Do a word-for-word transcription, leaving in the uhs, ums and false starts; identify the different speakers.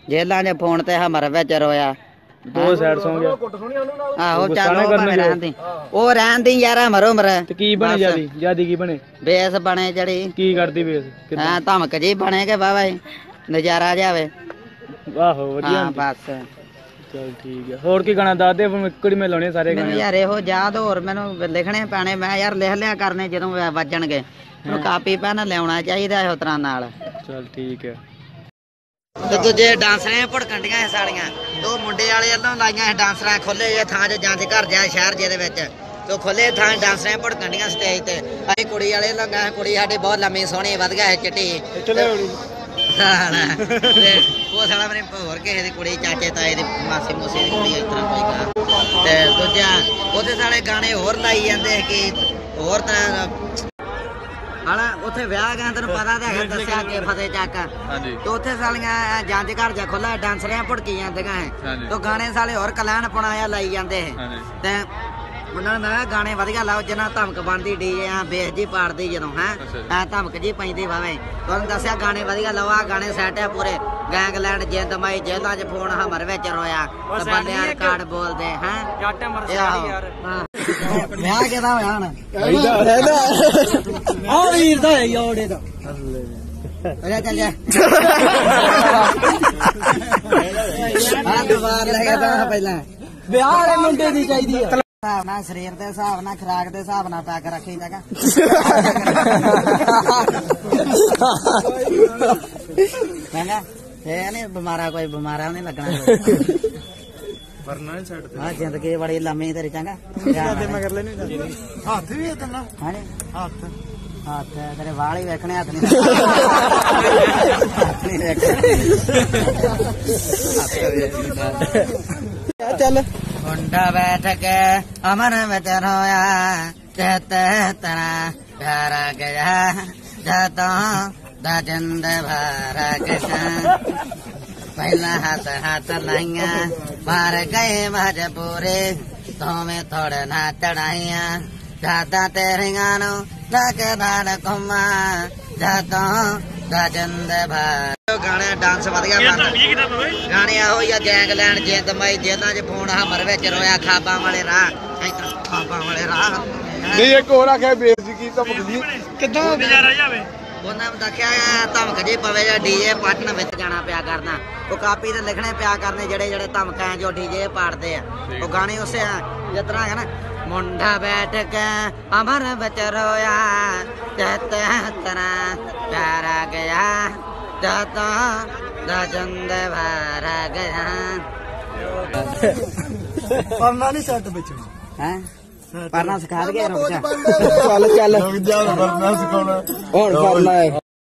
Speaker 1: जेलां च फोन ते हमर विच रोया
Speaker 2: दो साइड सौ गया
Speaker 1: आहो चल ओ भावें रहन दी ओ रहन दी यार हमर उमर
Speaker 2: ते की बने जादी जादी की बने
Speaker 1: बेस बने जड़ी
Speaker 2: की करदी बेस
Speaker 1: हां धमक जी बने के बाबा नजारा जावे
Speaker 2: आहो वधिया
Speaker 1: हां बस
Speaker 2: चल ठीक है होर की गाना दस दे इकड़ी में लाने सारे गाने
Speaker 1: यार एहो याद होर मैनू लिखने पैने मैं यार लिख लिया करने जदों वजणगे मैनू कापी पैन लियाउणा चाहीदा है उतरा नाल
Speaker 2: चल ठीक है
Speaker 1: ਤੇ ਦੂਜੇ ਡਾਂਸਰਾਂ ਭੜਕੰਡੀਆਂ ਇਹ ਸਾਲੀਆਂ ਉਹ ਮੁੰਡੇ ਵਾਲੇ ਵੱਲੋਂ ਲਾਈਆਂ ਇਹ ਡਾਂਸਰਾਂ ਖੁੱਲੇ ਜੇ ਥਾਂ 'ਚ ਜਾਂਚ ਘਰ ਜਾ ਸ਼ਹਿਰ ਜਿਹਦੇ ਵਿੱਚ ਤੇ ਖੁੱਲੇ ਥਾਂ ਡਾਂਸਰਾਂ ਭੜਕੰਡੀਆਂ ਸਟੇਜ ਤੇ ਅਸੀਂ ਕੁੜੀ ਵਾਲੇ ਲੰਗਾ ਕੁੜੀ ਸਾਡੀ ਬਹੁਤ ਲੰਮੀ ਸੋਹਣੀ ਵਧ ਗਿਆ ਚਿੱਟੀ
Speaker 2: ਚਲੇ ਹੋਣੀ
Speaker 1: ਤੇ ਉਹ ਸਾਲਾ ਮੇਰੇ ਹੋਰ ਕਿਸੇ ਦੀ ਕੁੜੀ ਚਾਚੇ ਤਾਏ ਦੀ ਮਾਸੀ ਮੂਸੀ ਦੀ ਕੁੜੀ ਇਸ ਤਰ੍ਹਾਂ ਕੋਈ ਗਾ ਤੇ ਦੂਜਾ ਉਹਦੇ ਸਾਲੇ ਗਾਣੇ ਹੋਰ ਲਾਈ ਜਾਂਦੇ ਕਿ ਹੋਰ ਤਰ੍ਹਾਂ ਹਾਲਾ ਉੱਥੇ ਵਿਆਹ ਗਿਆ ਤੈਨੂੰ ਪਤਾ ਤਾਂ ਹੈਗਾ ਦੱਸਿਆ ਕਿ ਫਤਿਹ ਚੱਕ ਹਾਂਜੀ ਤੇ ਉੱਥੇ ਸਾਲੀਆਂ ਜੰਜ ਘਰ ਜਾ ਖੁੱਲਾ ਡਾਂਸਰਾਂ ਭੜਕੀ ਜਾਂਦੀਆਂ ਹੈ ਤੇ ਗਾਣੇ ਸਾਲੇ ਹੋਰ ਕਲਿਆਣ ਪਣਾਇਆ ਲਾਈ ਜਾਂਦੇ ਤੇ ਉਹਨਾਂ ਨੇ ਮੈਂ ਗਾਣੇ ਵਧੀਆ ਲਾਓ ਜਿੰਨਾ ਧਮਕ ਬਣਦੀ ਡੀਜੇ ਆ ਬੇਸ ਜੀ ਪਾੜਦੀ ਜਦੋਂ ਹੈ ਐ ਧਮਕ ਜੀ ਪੈਂਦੀ ਵਾਵੇਂ ਤੁਹਾਨੂੰ ਦੱਸਿਆ ਗਾਣੇ ਵਧੀਆ ਲਾਓ ਆ ਗਾਣੇ ਸੈਟ ਆ ਪੂਰੇ ਗੈਂਗਲੈਂਡ ਜਿੰਦ ਮਾਈ ਜੇਲਾਂ 'ਚ ਫੋਨ ਹਮਰ ਵਿੱਚ ਰੋਇਆ ਤੇ ਬੰਦਿਆਂ ਰਿਕਾਰਡ ਬੋਲਦੇ ਹੈ ਜੱਟ ਮਰਸਾਲੀ ਯਾਰ ਵਿਆਹ ਕਿਹਦਾ ਹੋਇਆ ਹਣ ਆ ਵੀਰ ਦਾ ਹੈ ਯੋੜੇ ਦਾ ਅਰੇ ਚੱਲ ਜਾ ਆ ਦੁਬਾਰ ਲੈ ਕੇ ਤਾਂ ਪਹਿਲਾਂ ਵਿਆਹ ਵਾਲੇ ਮੁੰਡੇ ਦੀ ਚਾਹੀਦੀ ਆ ਹਿਸਾਬ ਨਾਲ ਸਰੀਰ ਦੇ ਹਿਸਾਬ ਨਾਲ ਖੁਰਾਕ ਦੇ ਹਿਸਾਬ ਨਾਲ ਪੈਕ ਰੱਖੀ ਜਾਗਾ ਕਹਿੰਦਾ ਇਹ ਨਹੀਂ ਬਿਮਾਰਾ ਕੋਈ ਬਿਮਾਰਾ ਨਹੀਂ ਲੱਗਣਾ ਵਰਨਾ ਨਹੀਂ ਛੱਡ ਹਾਂ ਜ਼ਿੰਦਗੀ ਬੜੀ ਲੰਮੀ ਤੇਰੀ ਚੰਗਾ ਤੇ ਮਗਰ ਲੈ ਨਹੀਂ ਹੱਥ ਵੀ ਇਤਨਾ ਹਾਂ ਹੱਥ ਹੱਥ ਤੇਰੇ ਵਾਲ ਹੀ ਵੇਖਣੇ ਹੱਥ ਨਹੀਂ ਚੱਲ ਮੁੰਡਾ ਬੈਠ ਕੇ ਅਮਨ ਵਿੱਚ ਰੋਇਆ कहते तना प्यारा गया जाता दाजंद भारा गया पहला हाथ हाथ लाइया मार गए मजबूरे तो में थोड़ा ना चढ़ाइया जाता तेरे गानो लाके दाड़ घुमा जाता दाजंद भार गाने डांस वधिया बनदा गाने आहो या गैंगलैंड जिंद मई जेलां च फोन हमर विच रोया खाबां वाले राह इधर खाबां वाले राह नहीं एक और आखे बेइज्जती की धमक जी किद्दां नजारा जावे ਉਹਨਾਂ ਨੂੰ ਦੱਸਿਆ ਧਮਕ ਜੀ ਪਵੇ ਜਾਂ ਡੀਜੇ ਪਾਟਨ ਵਿੱਚ ਜਾਣਾ ਪਿਆ ਕਰਨਾ ਉਹ ਕਾਪੀ ਤੇ ਲਿਖਣੇ ਪਿਆ ਕਰਨੇ ਜਿਹੜੇ ਜਿਹੜੇ ਧਮਕਾਂ ਜੋ ਡੀਜੇ ਪਾੜਦੇ ਆ ਉਹ ਗਾਣੇ ਉਸੇ ਜਿਸ ਤਰ੍ਹਾਂ ਹੈ ਨਾ ਮੁੰਡਾ ਬੈਠ ਕੇ ਅਮਰ ਵਿੱਚ ਰੋਇਆ कहते तरह प्यारा गया जाता दाजंद भारा गया पढ़ना नहीं सट बच्चे हैं पढ़ना सिखा दिया चल चल पढ़ना सिखाना और पढ़ना है।